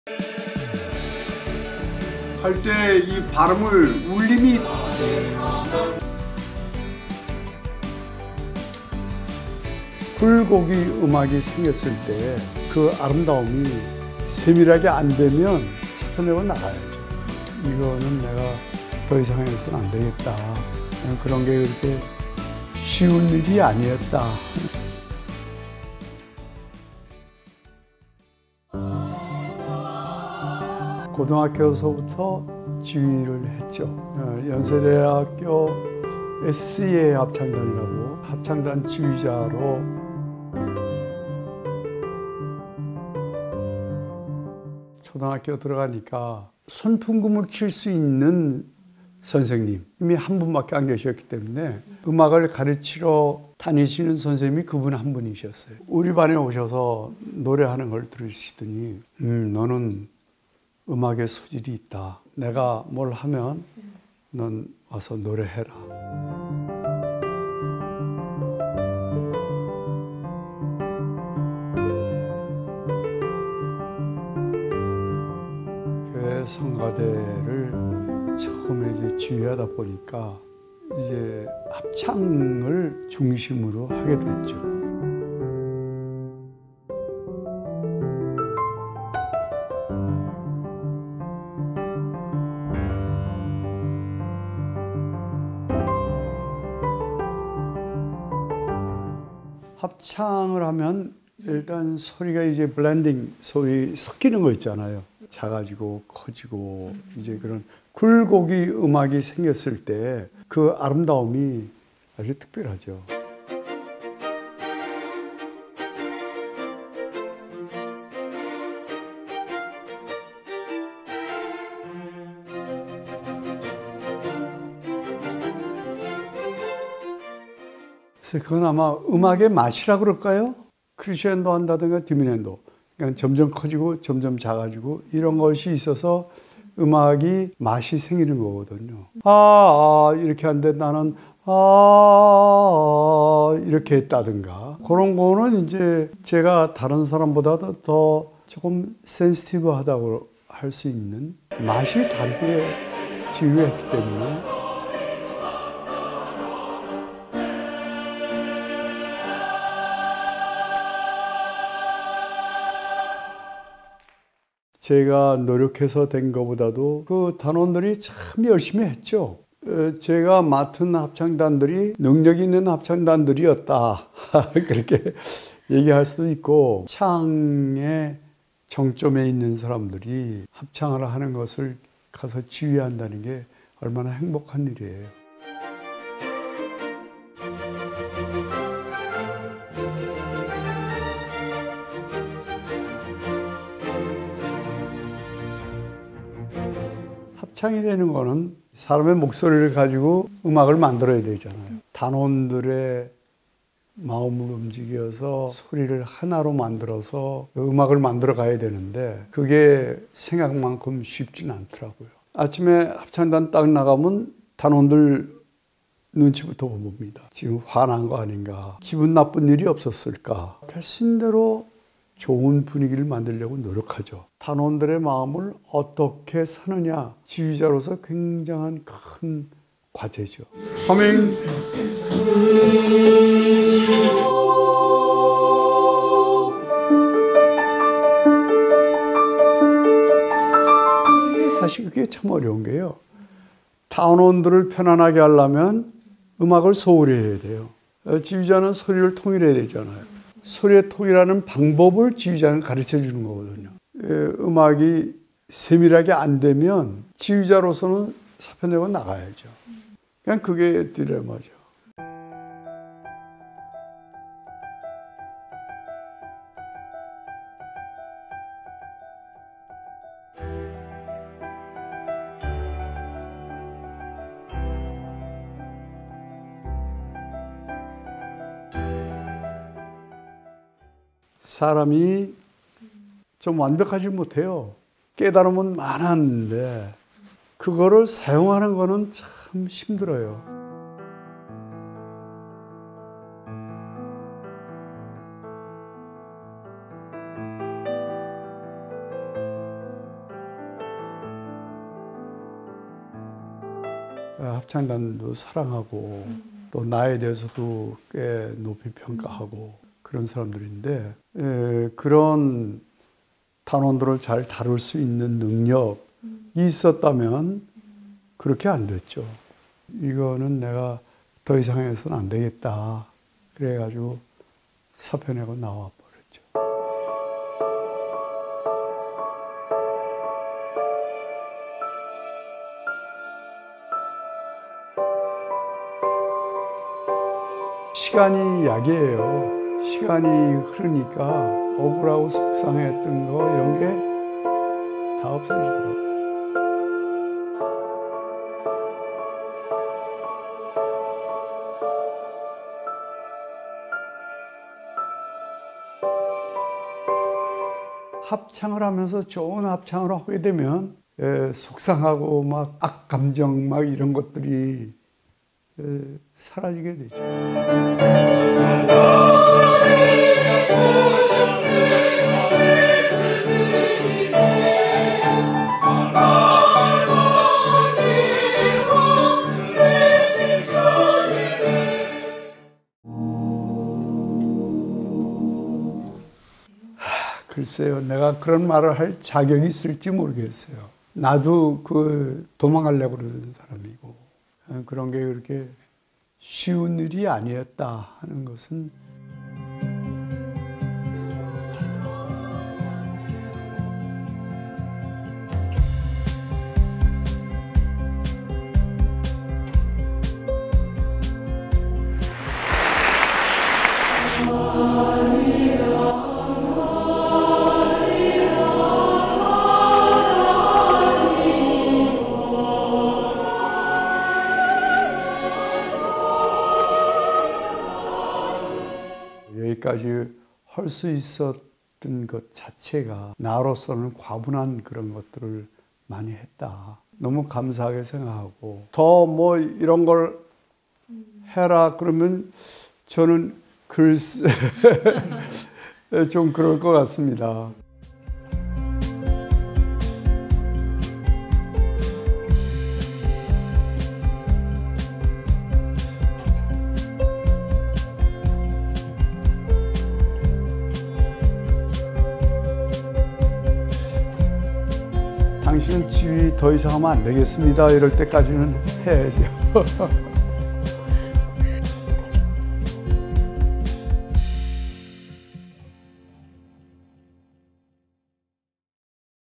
할 때 이 발음을 울림이 굴곡이 음악이 생겼을 때 그 아름다움이 세밀하게 안 되면 섞어내고 나가야죠. 이거는 내가 더 이상 해서는 안 되겠다. 그런 게 그렇게 쉬운 일이 아니었다. 고등학교에서부터 지휘를 했죠. 연세대학교 SEA 합창단이라고 합창단 지휘자로 초등학교 들어가니까 손풍금을 칠 수 있는 선생님이 한 분밖에 안 계셨기 때문에 음악을 가르치러 다니시는 선생님이 그분 한 분이셨어요. 우리 반에 오셔서 노래하는 걸 들으시더니 너는 음악에 소질이 있다. 내가 뭘 하면 넌 와서 노래해라. 교회 성가대를 처음에 이제 지휘하다 보니까 이제 합창을 중심으로 하게 됐죠. 합창을 하면 일단 소리가 이제 블렌딩, 소위 섞이는 거 있잖아요. 작아지고 커지고 이제 그런 굴곡이 음악이 생겼을 때 그 아름다움이 아주 특별하죠. 그래서 그건 아마 음악의 맛이라고 그럴까요? 크리시엔도 한다든가 디미넨도. 그러니까 점점 커지고 점점 작아지고 이런 것이 있어서 음악이 맛이 생기는 거거든요. 이렇게 하는데 나는 이렇게 했다든가 그런 거는 이제 제가 다른 사람보다도 더 조금 센시티브하다고 할 수 있는 맛이 다르게 지휘했기 때문에 제가 노력해서 된 것보다도 그 단원들이 참 열심히 했죠. 제가 맡은 합창단들이 능력 있는 합창단들이었다. 그렇게 얘기할 수도 있고 창의 정점에 있는 사람들이 합창을 하는 것을 가서 지휘한다는 게 얼마나 행복한 일이에요. 합창이라는 거는 사람의 목소리를 가지고 음악을 만들어야 되잖아요. 단원들의 마음을 움직여서 소리를 하나로 만들어서 음악을 만들어 가야 되는데 그게 생각만큼 쉽지는 않더라고요. 아침에 합창단 딱 나가면 단원들 눈치부터 봅니다. 지금 화난 거 아닌가? 기분 나쁜 일이 없었을까? 대신대로 좋은 분위기를 만들려고 노력하죠. 단원들의 마음을 어떻게 사느냐, 지휘자로서 굉장한 큰 과제죠. 허밍. 사실 그게 참 어려운 게요. 단원들을 편안하게 하려면 음악을 소홀히 해야 돼요. 지휘자는 소리를 통일해야 되잖아요. 소리의 통일하는 방법을 지휘자는 가르쳐 주는 거거든요. 음악이 세밀하게 안 되면 지휘자로서는 사표내고 나가야죠. 그냥 그게 딜레마죠. 사람이 좀 완벽하지 못해요. 깨달음은 많았는데 그거를 사용하는 거는 참 힘들어요. 합창단도 사랑하고 또 나에 대해서도 꽤 높이 평가하고 그런 사람들인데 그런 단원들을 잘 다룰 수 있는 능력이 있었다면 그렇게 안 됐죠. 이거는 내가 더 이상 해서는 안 되겠다. 그래가지고 사표 내고 나와 버렸죠. 시간이 약이에요. 시간이 흐르니까 억울하고 속상했던 거 이런 게 다 없어지더라고요. 합창을 하면서 좋은 합창을 하게 되면 속상하고 막 악감정 막 이런 것들이 사라지게 되죠. 글쎄요, 내가 그런 말을 할 자격이 있을지 모르겠어요. 나도 도망가려고 그러는 사람이고, 그런 게 그렇게 쉬운 일이 아니었다 하는 것은 여기까지 할 수 있었던 것 자체가 나로서는 과분한 그런 것들을 많이 했다. 너무 감사하게 생각하고 더 뭐 이런 걸 해라 그러면 저는 글쎄 좀 그럴 것 같습니다. 당신은 지휘 더 이상 하면 안 되겠습니다. 이럴 때까지는 해야죠.